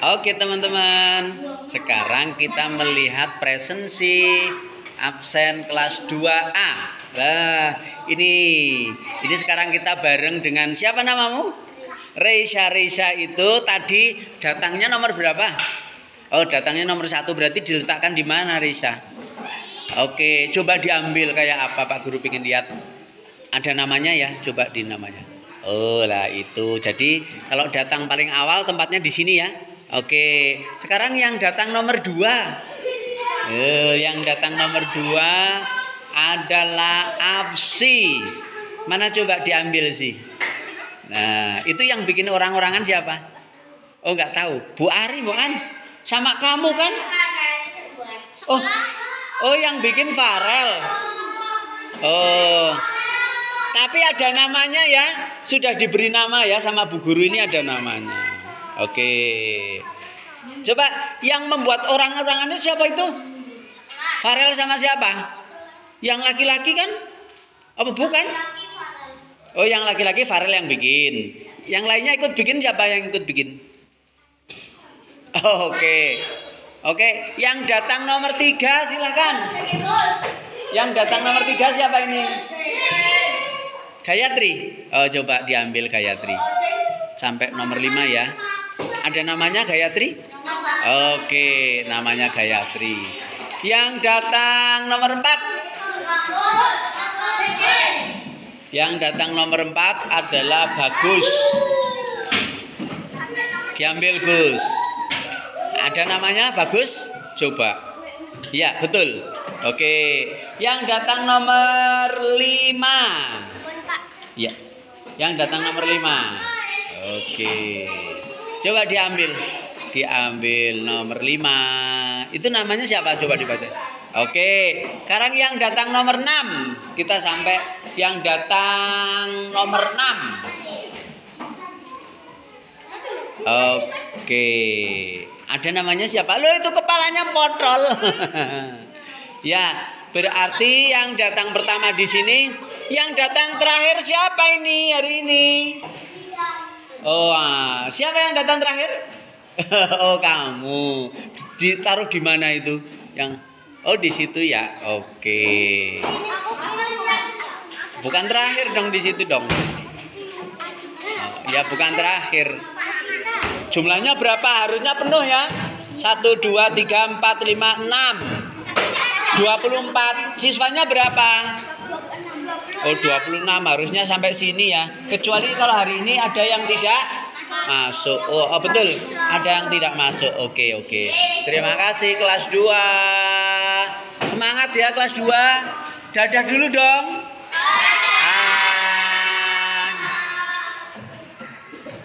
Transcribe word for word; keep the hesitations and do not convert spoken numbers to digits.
Oke teman-teman, sekarang kita melihat presensi absen kelas dua A. Nah, ini ini sekarang kita bareng dengan siapa namamu? Reisha. Reisha itu tadi datangnya nomor berapa? Oh, datangnya nomor satu, berarti diletakkan di mana Reisha? Oke, coba diambil kayak apa Pak Guru pengen lihat. Ada namanya ya, coba di namanya. Oh lah itu. Jadi kalau datang paling awal tempatnya di sini ya. Oke, sekarang yang datang nomor dua. Eh, yang datang nomor dua adalah Absi. Mana coba diambil sih? Nah, itu yang bikin orang-orangan siapa? Oh, nggak tahu. Bu Ari bukan? Sama kamu kan? Oh, oh yang bikin Farel. Oh, tapi ada namanya ya. Sudah diberi nama ya sama Bu Guru, ini ada namanya. Oke. Coba yang membuat orang-orangan ini siapa itu? Farel sama siapa? Yang laki-laki kan? Apa bukan? Oh, yang laki-laki Farel yang bikin. Yang lainnya ikut bikin siapa yang ikut bikin? Oh, oke. Oke, yang datang nomor tiga silakan. Yang datang nomor tiga siapa ini? Gayatri. Oh, coba diambil Gayatri. Sampai nomor lima ya. Ada namanya Gayatri? Oke, namanya Gayatri. Yang datang nomor empat. Yang datang nomor empat adalah Bagus. Diambil Gus. Ada namanya Bagus? Coba. Ya, betul. Oke. Yang datang nomor lima. Ya. Yang datang nomor lima. Oke. Coba diambil. Diambil nomor lima. Itu namanya siapa? Coba dibaca. Oke. Sekarang yang datang nomor enam. Kita sampai yang datang nomor enam. Oke. Ada namanya siapa? Loh, itu kepalanya potol. Ya, berarti yang datang pertama di sini, yang datang terakhir siapa ini hari ini? Oh, ah. Siapa yang datang terakhir? Oh, kamu. Ditaruh di mana itu? Yang oh, di situ ya. Oke. Bukan terakhir dong di situ dong. Oh, ya, bukan terakhir. Jumlahnya berapa? Harusnya penuh ya. Satu, dua, tiga, empat, lima, enam. dua puluh empat. Siswanya berapa? Oh, dua puluh enam. Harusnya sampai sini ya. Kecuali kalau hari ini ada yang tidak masuk. Oh, oh betul. Ada yang tidak masuk. Oke, oke. Terima kasih kelas dua. Semangat ya kelas dua. Dadah dulu dong.